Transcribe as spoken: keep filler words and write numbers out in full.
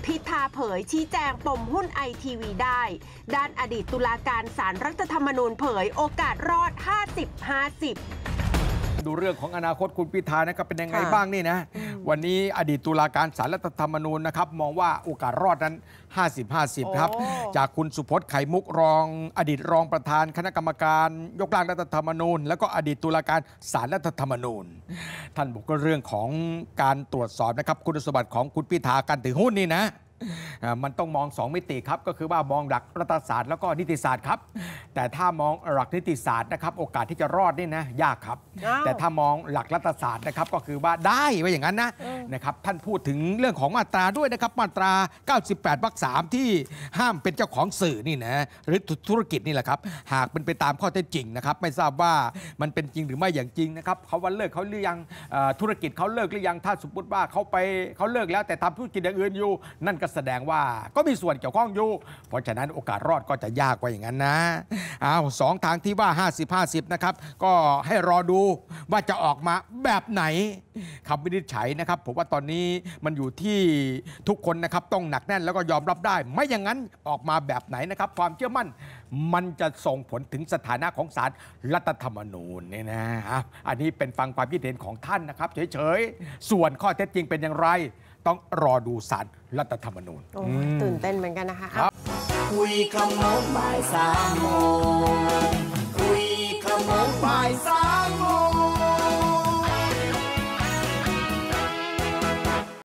พิธาเผยชี้แจงปมหุ้นไอทีวีได้ด้านอดีตตุลาการศาลรัฐธรรมนูญเผยโอกาสรอด ห้าสิบ ห้าสิบดูเรื่องของอนาคตคุณพิธานะครับเป็นยังไงบ้างนี่นะวันนี้อดีตตุลาการศาลรัฐธรรมนูญนะครับมองว่าโอกาสรอดนั้น ห้าสิบ ห้าสิบ ครับจากคุณสุพจน์ไข่มุกรองอดีตรองประธานคณะกรรมการยกร่างรัฐธรรมนูญแล้วก็อดีตตุลาการศาลรัฐธรรมนูญท่านบอกว่าเรื่องของการตรวจสอบนะครับคุณสมบัติของคุณพิธาการถือหุ้นนี่นะมันต้องมองสองมิติครับก็คือว่ามองหลักรัฐศาสตร์แล้วก็นิติศาสตร์ครับแต่ถ้ามองหลักนิติศาสตร์นะครับโอกาสที่จะรอดนี่นะยากครับแต่ถ้ามองหลักรัฐศาสตร์นะครับก็คือว่าได้ว่าอย่างนั้นนะนะครับท่านพูดถึงเรื่องของมาตราด้วยนะครับมาตราเก้าสิบแปดวรรคสามที่ห้ามเป็นเจ้าของสื่อนี่นะหรือธุรกิจนี่แหละครับหากเป็นไปตามข้อเท็จจริงนะครับไม่ทราบว่ามันเป็นจริงหรือไม่อย่างจริงนะครับเขาว่าเลิกเขาหรือยังธุรกิจเขาเลิกหรือยังถ้าสมมติว่าเขาไปเขาเลิกแล้วแต่ทำธุรกิจอย่างอื่นอยู่นั่นก็แสดงว่าก็มีส่วนเกี่ยวข้องอยู่เพราะฉะนั้นโอกาสรอดก็จะยากกว่าอย่างนั้นนะอ้าวสองทางที่ว่า ห้าสิบ ห้าสิบ นะครับก็ให้รอดูว่าจะออกมาแบบไหนคำวินิจฉัยนะครับผมว่าตอนนี้มันอยู่ที่ทุกคนนะครับต้องหนักแน่นแล้วก็ยอมรับได้ไม่อย่างนั้นออกมาแบบไหนนะครับความเชื่อมั่นมันจะส่งผลถึงสถานะของศาลรัฐธรรมนูญเนี่ยนะอันนี้เป็นฟังความคิดเห็นของท่านนะครับเฉยๆส่วนข้อเท็จจริงเป็นอย่างไรต้องรอดูศาลรัฐธรรมนูญตื่นเต้นเหมือนกันนะคะคุยขโมงบ่ายสามโมงคุยขโมงบ่ายสาม